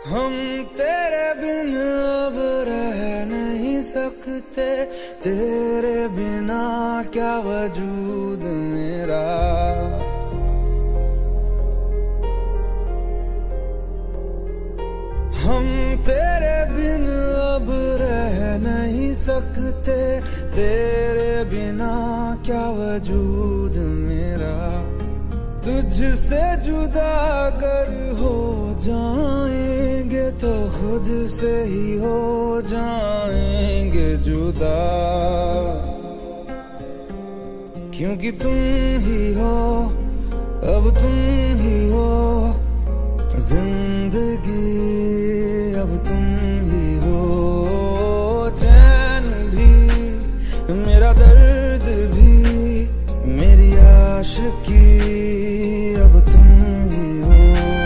हम तेरे बिन अब रह नहीं सकते, तेरे बिना क्या वजूद मेरा। हम तेरे बिन अब रह नहीं सकते, तेरे बिना क्या वजूद मेरा। तुझसे जुदा अगर हो जाएंगे तो खुद से ही हो जाएंगे जुदा, क्योंकि तुम ही हो, अब तुम ही हो जिंदगी, अब तुम ही हो। चैन भी मेरा दर्द भी मेरी आशिकी, अब तुम ही हो।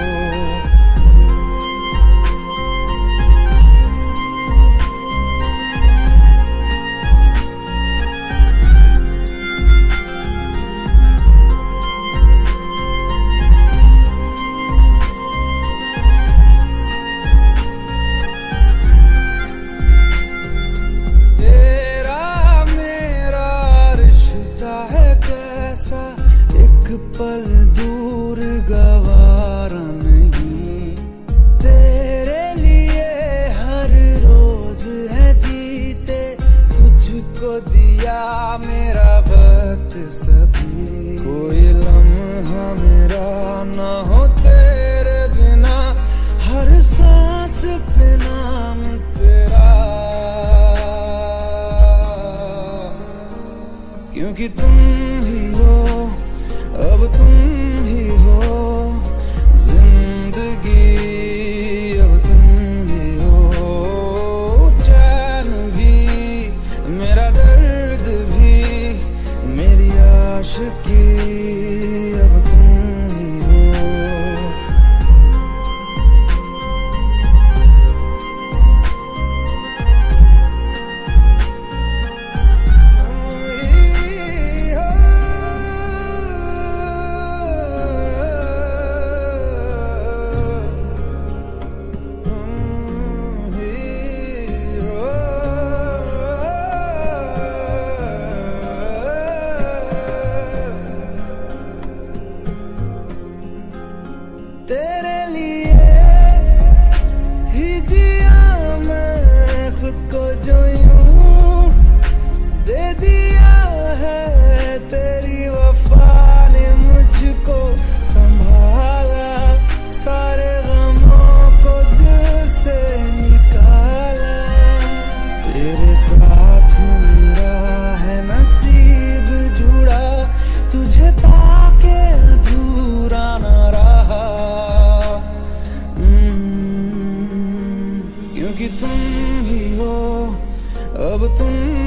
पल दूर गवारा नहीं, तेरे लिए हर रोज है जीते, तुझको दिया मेरा वक्त सभी। कोई लम्हा मेरा ना हो तेरे बिना, हर सांस पे नाम तेरा, क्योंकि तुम ही हो, अब तुम ही हो जिंदगी, अब तुम ही हो। चैन भी मेरा दर्द भी मेरी आशिकी, अब तुम ही हो। तेरे लिए ही जिया मैं खुद को, जो यूं दे दिया है तेरी वफा ने मुझको संभाला, सारे गमों को दिल से निकाला। तेरे साथ मेरा है नसीब जुड़ा, तुझे पाके अधूरा न रहा, क्योंकि तुम ही हो, अब तुम